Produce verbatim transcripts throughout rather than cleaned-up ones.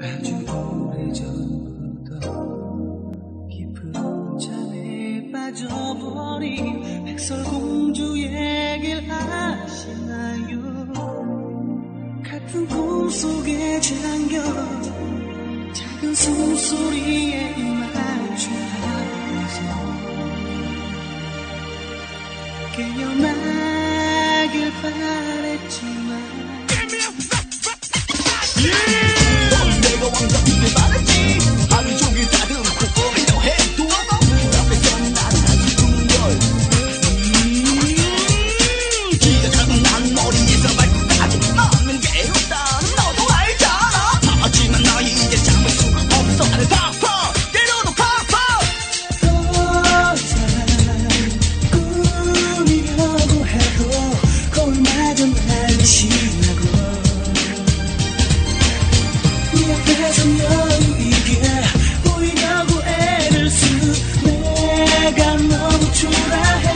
아주 오래전부터 깊은 잠에 빠져버린 백설공주 얘길 아시나요? 같은 꿈속에 잠겨 작은 숨소리에 맞춰서 깨어나길 바랬지만 넌 내가 왕답길 바랬지. 하루 종일 다듬고 오려 해도 그 앞에서는 나는 아주 중열. 기가 작은 난 머리에서 발끝까지 나는 괴롭다는 너도 알잖아. 하지만 나 이제 참을 수가 없어. 나를 팍팍 때려도 팍팍. 또 이상 꿈이라고 해도 거울마저 날 지나고 네 앞에서 너에게 보이려고 애를 쓰 내가 너무 초라해.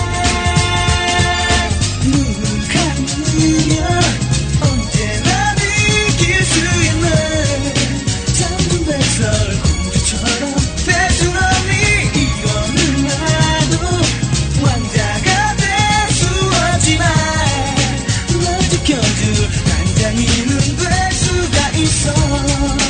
눈을 감으면 언제나 느낄 수 있는 잠든 백설공주처럼 될 순 없니. 이거는 나도 왕자가 될 수 없지만 널 지켜줄 반장이는 될 수가 있어.